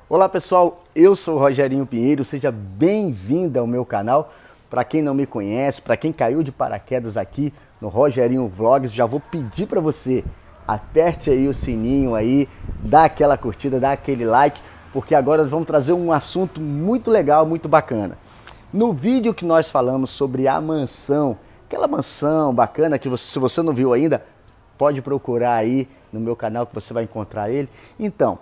Olá pessoal, eu sou o Rogerinho Pinheiro, seja bem-vindo ao meu canal. Para quem não me conhece, para quem caiu de paraquedas aqui no Rogerinho Vlogs, já vou pedir para você, aperte aí o sininho aí, dá aquela curtida, dá aquele like, porque agora nós vamos trazer um assunto muito legal, muito bacana. No vídeo que nós falamos sobre a mansão, aquela mansão bacana que se você não viu ainda, pode procurar aí no meu canal que você vai encontrar ele. Então,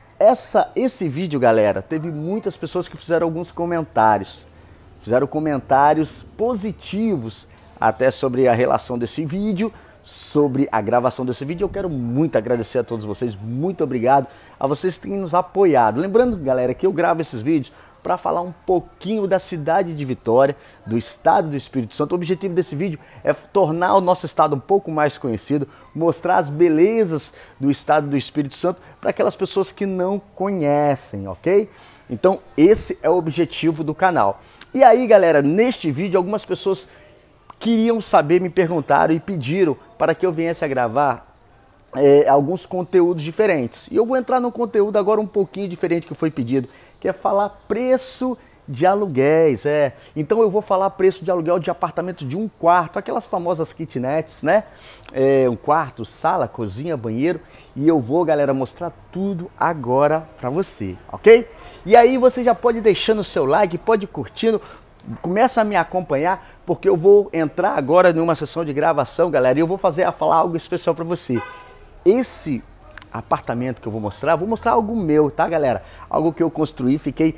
esse vídeo, galera, teve muitas pessoas que fizeram alguns comentários. Fizeram comentários positivos até sobre a relação desse vídeo, sobre a gravação desse vídeo. Eu quero muito agradecer a todos vocês, muito obrigado a vocês que têm nos apoiado. Lembrando, galera, que eu gravo esses vídeos para falar um pouquinho da cidade de Vitória, do estado do Espírito Santo. O objetivo desse vídeo é tornar o nosso estado um pouco mais conhecido, mostrar as belezas do estado do Espírito Santo para aquelas pessoas que não conhecem, ok? Então esse é o objetivo do canal. E aí, galera, neste vídeo algumas pessoas queriam saber, me perguntaram e pediram para que eu viesse a gravar alguns conteúdos diferentes. E eu vou entrar num conteúdo agora um pouquinho diferente que foi pedido, que é falar preço de aluguéis. Então eu vou falar preço de aluguel de apartamento de um quarto, aquelas famosas kitnets, né? Um quarto, sala, cozinha, banheiro. E eu vou, galera, mostrar tudo agora pra você, ok? E aí você já pode deixando o seu like, pode ir curtindo, começa a me acompanhar, porque eu vou entrar agora numa sessão de gravação, galera, e eu vou falar algo especial pra você. Esse apartamento que eu vou mostrar algo meu, tá, galera? Algo que eu construí, fiquei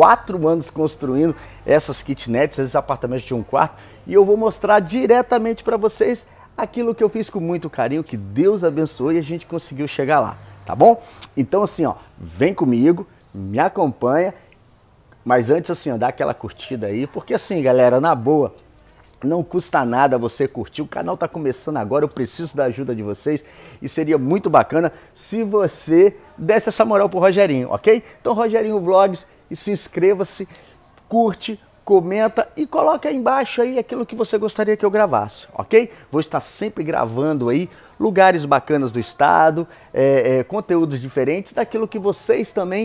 4 anos construindo essas kitnets, esses apartamentos de um quarto, e eu vou mostrar diretamente para vocês aquilo que eu fiz com muito carinho, que Deus abençoou e a gente conseguiu chegar lá, tá bom? Então assim, ó, vem comigo, me acompanha, mas antes assim, ó, dá aquela curtida aí, porque assim, galera, na boa, não custa nada você curtir, o canal está começando agora, eu preciso da ajuda de vocês e seria muito bacana se você desse essa moral pro Rogerinho, ok? Então Rogerinho Vlogs, e se inscreva-se, curte, comenta e coloca aí embaixo aí aquilo que você gostaria que eu gravasse, ok? Vou estar sempre gravando aí lugares bacanas do estado, conteúdos diferentes, daquilo que vocês também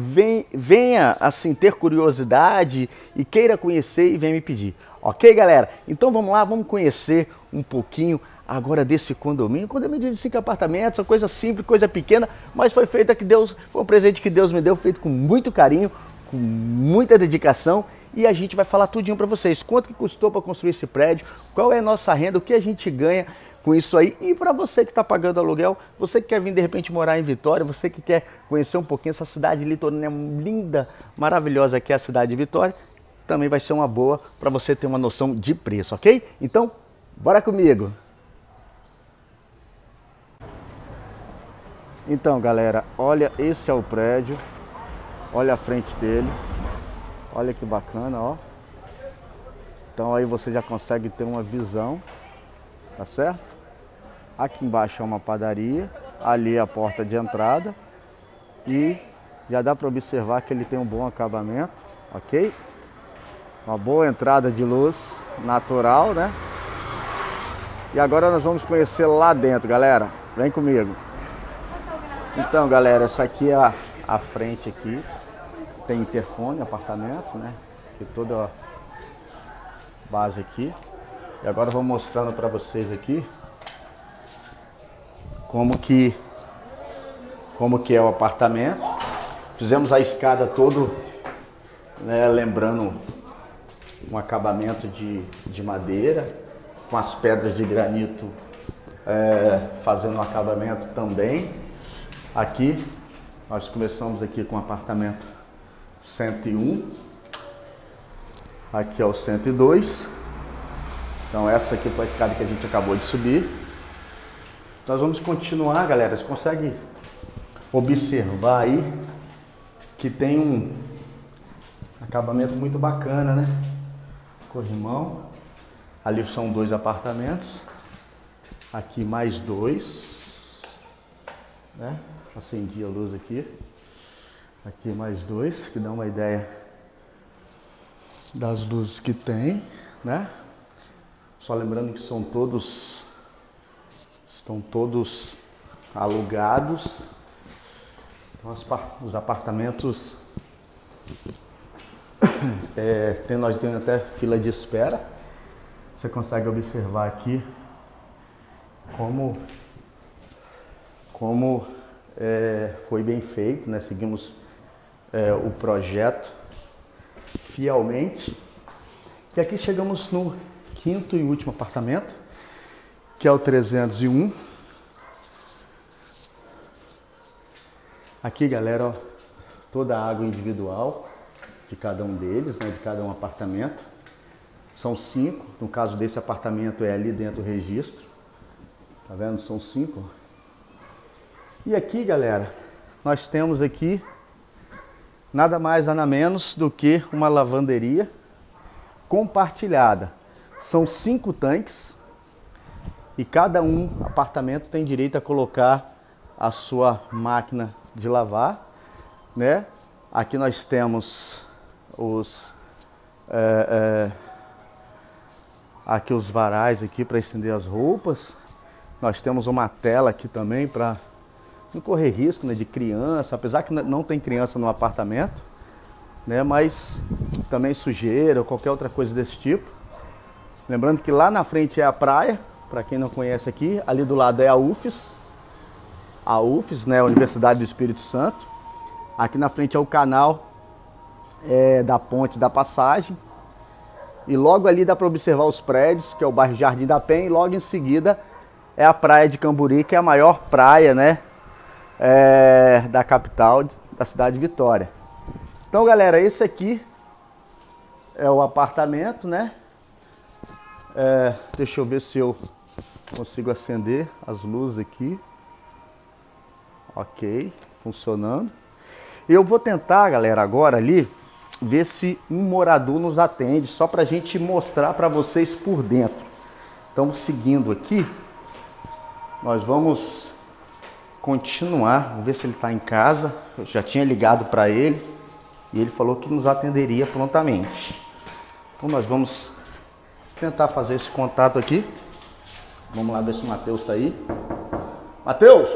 venha assim ter curiosidade e queira conhecer e venha me pedir. Ok, galera? Então vamos lá, vamos conhecer um pouquinho agora desse condomínio. Condomínio de 5 apartamentos, uma coisa simples, coisa pequena, mas foi feita foi um presente que Deus me deu, feito com muito carinho, com muita dedicação, e a gente vai falar tudinho para vocês. Quanto que custou para construir esse prédio, qual é a nossa renda, o que a gente ganha com isso aí. E para você que está pagando aluguel, você que quer vir de repente morar em Vitória, você que quer conhecer um pouquinho essa cidade litorânea linda, maravilhosa que é a cidade de Vitória, também vai ser uma boa para você ter uma noção de preço, ok? Então, bora comigo! Então, galera, olha, esse é o prédio, olha a frente dele, olha que bacana, ó. Então aí você já consegue ter uma visão, tá certo? Aqui embaixo é uma padaria, ali é a porta de entrada e já dá para observar que ele tem um bom acabamento, ok? Uma boa entrada de luz natural, né? E agora nós vamos conhecer lá dentro, galera. Vem comigo. Então, galera, essa aqui é a frente aqui. Tem interfone, apartamento, né? E toda a base aqui. E agora eu vou mostrando para vocês aqui como que é o apartamento. Fizemos a escada todo, né, lembrando um acabamento de madeira, com as pedras de granito fazendo um acabamento também. Aqui, nós começamos aqui com o apartamento 101, aqui é o 102, então essa aqui foi a escada que a gente acabou de subir. Nós vamos continuar, galera, você consegue observar aí que tem um acabamento muito bacana, né? Corrimão, ali são 2 apartamentos, aqui mais 2, né? Acendi a luz aqui, aqui mais 2, que dá uma ideia das luzes que tem, né? Só lembrando que estão todos alugados, Os apartamentos nós temos até fila de espera. Você consegue observar aqui como foi bem feito, né? Seguimos o projeto fielmente. E aqui chegamos no quinto e último apartamento, que é o 301. Aqui, galera, ó, toda a água individual de cada um deles, né? De cada um apartamento. São 5, no caso desse apartamento é ali dentro do registro. Tá vendo? São 5. E aqui, galera, nós temos aqui nada mais, nada menos do que uma lavanderia compartilhada. São 5 tanques e cada apartamento tem direito a colocar a sua máquina de lavar, né? Aqui nós temos aqui os varais aqui para estender as roupas. Nós temos uma tela aqui também para não correr risco, né, de criança, apesar que não tem criança no apartamento, né, mas também sujeira ou qualquer outra coisa desse tipo. Lembrando que lá na frente é a praia, para quem não conhece aqui, ali do lado é a UFES, né, a Universidade do Espírito Santo. Aqui na frente é o canal da Ponte da Passagem. E logo ali dá para observar os prédios, que é o bairro Jardim da Penha, e logo em seguida é a praia de Camburi, que é a maior praia, né, da capital, da cidade de Vitória. Então, galera, esse aqui é o apartamento, né? Deixa eu ver se eu consigo acender as luzes aqui. Ok, funcionando. Eu vou tentar, galera, agora ali, ver se um morador nos atende, só pra gente mostrar para vocês por dentro. Então, seguindo aqui, nós vamos continuar. Vou ver se ele está em casa. Eu já tinha ligado para ele e ele falou que nos atenderia prontamente. Então nós vamos tentar fazer esse contato aqui. Vamos lá ver se o Matheus está aí. Matheus!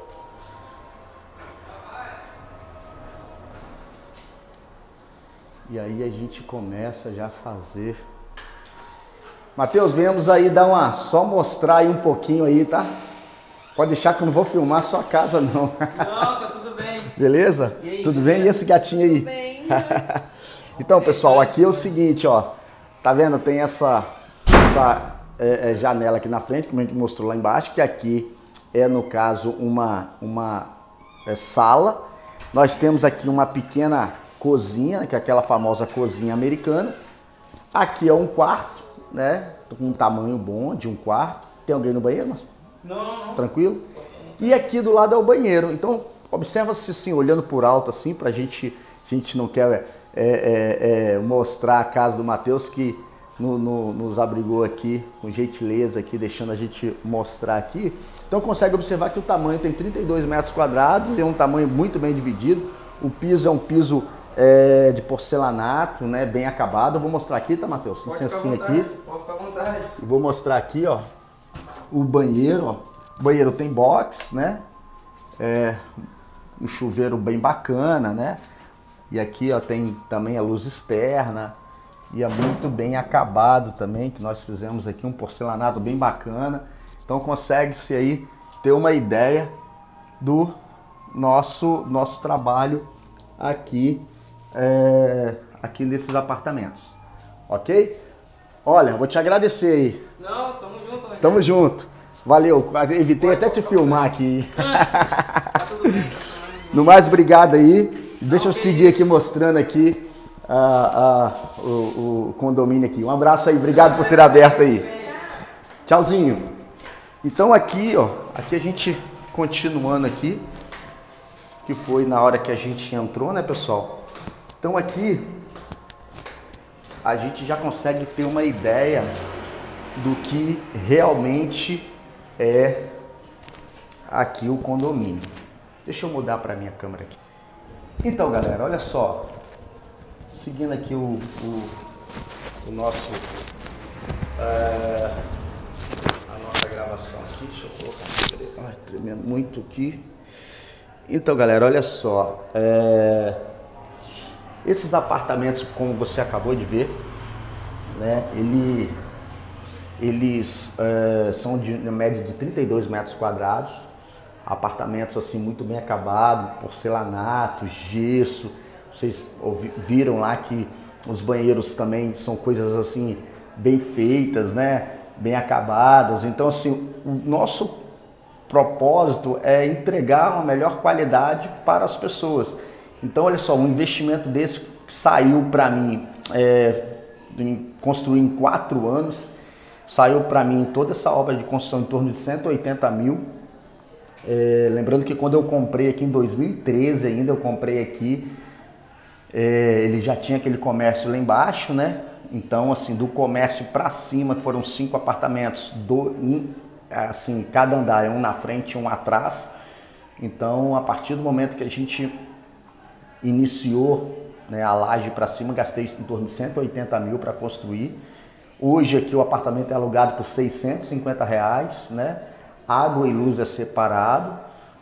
E aí a gente começa já a fazer. Matheus, viemos aí só mostrar aí um pouquinho aí, tá? Pode deixar que eu não vou filmar a sua casa, não. Não, tá tudo bem. Beleza? E aí, tudo bem? E esse gatinho aí? Tudo bem. Então, pessoal, aqui é o seguinte, ó. Tá vendo? Tem essa janela aqui na frente, como a gente mostrou lá embaixo, que aqui é, no caso, uma sala. Nós temos aqui uma pequena cozinha, que é aquela famosa cozinha americana. Aqui é um quarto, né? Com um tamanho bom de um quarto. Tem alguém no banheiro, mas... Não. Tranquilo? E aqui do lado é o banheiro. Então, observa-se assim, olhando por alto assim, pra gente não quer mostrar a casa do Matheus, que nos abrigou aqui, com gentileza aqui, deixando a gente mostrar aqui. Então consegue observar que o tamanho tem 32 metros quadrados, é um tamanho muito bem dividido. O piso é um piso de porcelanato, né, bem acabado. Eu vou mostrar aqui, tá, Matheus? Licencinha aqui. Pode ficar à vontade. E vou mostrar aqui, ó, o banheiro, ó. O banheiro tem box, né? Um chuveiro bem bacana, né? E aqui, ó, tem também a luz externa. E é muito bem acabado também, que nós fizemos aqui um porcelanato bem bacana. Então consegue-se aí ter uma ideia do nosso trabalho aqui, aqui nesses apartamentos. Ok? Olha, vou te agradecer aí. Não, tamo junto, Rogério. Tamo junto. Valeu. Evitei até te filmar aqui. Tá tudo bem. No mais, obrigado aí. Deixa eu seguir aqui mostrando aqui o condomínio aqui. Um abraço aí. Obrigado por ter aberto aí. Tchauzinho. Então aqui, ó. Aqui a gente continuando aqui. Que foi na hora que a gente entrou, né, pessoal? Então aqui a gente já consegue ter uma ideia do que realmente é aqui o condomínio. Deixa eu mudar para minha câmera aqui. Então, galera, olha só. Seguindo aqui o nosso a nossa gravação aqui. Deixa eu colocar. Ai, tremendo muito aqui. Então, galera, olha só, esses apartamentos, como você acabou de ver, né, eles são de média de 32 metros quadrados, apartamentos assim muito bem acabados, porcelanato, gesso. Vocês viram lá que os banheiros também são coisas assim bem feitas, né, bem acabadas. Então, assim, o nosso propósito é entregar uma melhor qualidade para as pessoas. Então, olha só, um investimento desse que saiu para mim, construir em 4 anos, saiu para mim toda essa obra de construção em torno de 180 mil. Lembrando que quando eu comprei aqui em 2013 ainda, eu comprei aqui, ele já tinha aquele comércio lá embaixo, né? Então, assim, do comércio para cima foram 5 apartamentos, assim, cada andar é um na frente e um atrás. Então, a partir do momento que a gente iniciou, né, a laje para cima, gastei em torno de 180 mil para construir. Hoje aqui o apartamento é alugado por R$650, né? Água e luz é separado.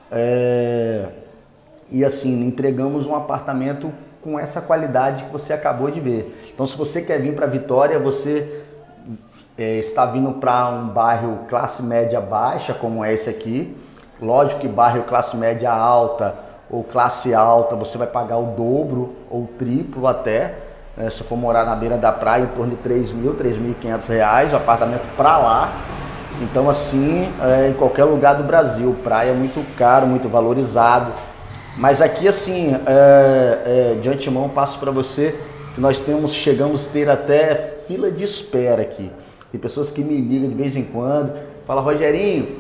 E assim, entregamos um apartamento com essa qualidade que você acabou de ver. Então, se você quer vir para Vitória, você está vindo para um bairro classe média baixa, como é esse aqui. Lógico que bairro classe média alta ou classe alta, você vai pagar o dobro ou o triplo até. Se for morar na beira da praia, em torno de R$3.000, R$3.500, o apartamento para lá. Então, assim, em qualquer lugar do Brasil, praia é muito caro, muito valorizado. Mas aqui, assim, de antemão, passo para você que nós chegamos a ter até fila de espera aqui. Tem pessoas que me ligam de vez em quando, falam: Rogerinho,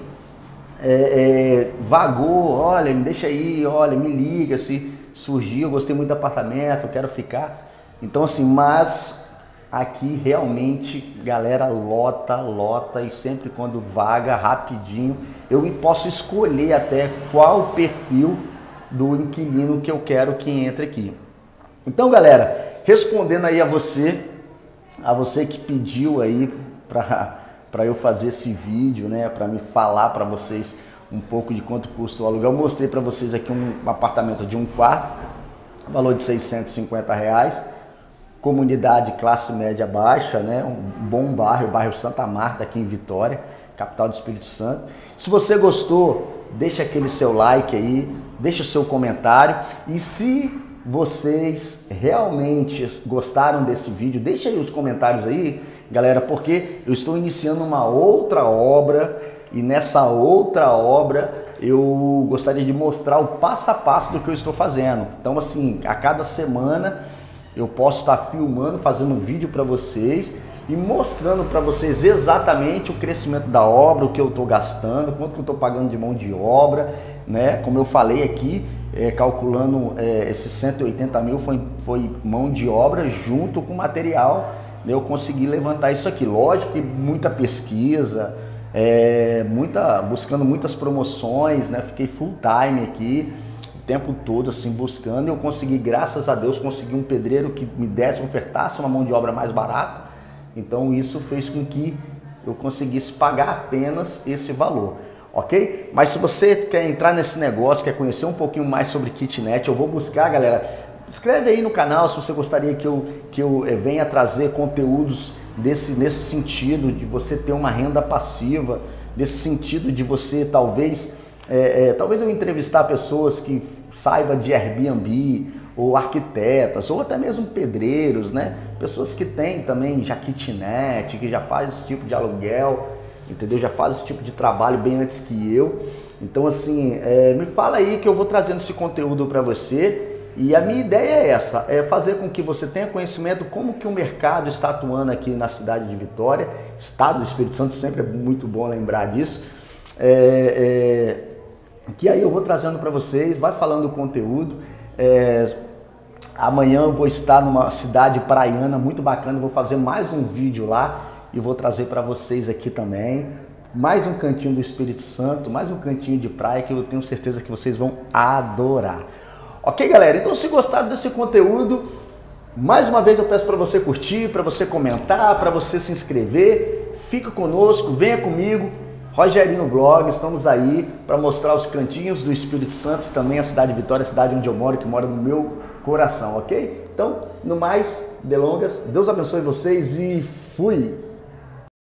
vagou, olha, me deixa aí, olha, me liga, se surgiu, eu gostei muito do apartamento, eu quero ficar. Então, assim, mas aqui realmente, galera, lota, e sempre quando vaga, rapidinho, eu posso escolher até qual o perfil do inquilino que eu quero que entre aqui. Então, galera, respondendo aí a você que pediu aí para eu fazer esse vídeo, né, para me falar para vocês um pouco de quanto custa o aluguel. Eu mostrei para vocês aqui um apartamento de 1 quarto, valor de R$650, comunidade classe média baixa, né, um bom bairro Santa Marta aqui em Vitória, capital do Espírito Santo. Se você gostou, deixa aquele seu like aí, deixa o seu comentário, e se vocês realmente gostaram desse vídeo, deixa aí os comentários aí, galera, porque eu estou iniciando uma outra obra, e nessa outra obra eu gostaria de mostrar o passo a passo do que eu estou fazendo. Então, assim, a cada semana eu posso estar filmando, fazendo um vídeo para vocês e mostrando para vocês exatamente o crescimento da obra, o que eu estou gastando, quanto que eu estou pagando de mão de obra, né? Como eu falei aqui, calculando esses 180 mil foi mão de obra junto com material, né? Eu consegui levantar isso aqui. Lógico que muita pesquisa, buscando muitas promoções, né? Fiquei full time aqui o tempo todo assim buscando, e eu consegui, graças a Deus, consegui um pedreiro que me ofertasse uma mão de obra mais barata. Então isso fez com que eu conseguisse pagar apenas esse valor, ok? Mas se você quer entrar nesse negócio, quer conhecer um pouquinho mais sobre kitnet, eu vou buscar, galera, escreve aí no canal se você gostaria que eu venha trazer conteúdos nesse sentido de você ter uma renda passiva, nesse sentido de você talvez eu entrevistar pessoas que saibam de Airbnb, ou arquitetas, ou até mesmo pedreiros, né? Pessoas que têm também já kitnet, que já faz esse tipo de aluguel, entendeu? Já faz esse tipo de trabalho bem antes que eu. Então, assim, me fala aí que eu vou trazendo esse conteúdo para você. E a minha ideia é essa, é fazer com que você tenha conhecimento como que o mercado está atuando aqui na cidade de Vitória, estado do Espírito Santo, sempre é muito bom lembrar disso. Que aí eu vou trazendo para vocês, vai falando o conteúdo. Amanhã eu vou estar numa cidade praiana muito bacana, vou fazer mais um vídeo lá e vou trazer para vocês aqui também mais um cantinho do Espírito Santo, mais um cantinho de praia que eu tenho certeza que vocês vão adorar. Ok, galera? Então, se gostaram desse conteúdo, mais uma vez eu peço para você curtir, para você comentar, para você se inscrever. Fica conosco, venha comigo, Rogerinho Vlogs, estamos aí para mostrar os cantinhos do Espírito Santo, também a cidade de Vitória, a cidade onde eu moro, que mora no meu coração, ok? Então, no mais delongas, Deus abençoe vocês e fui!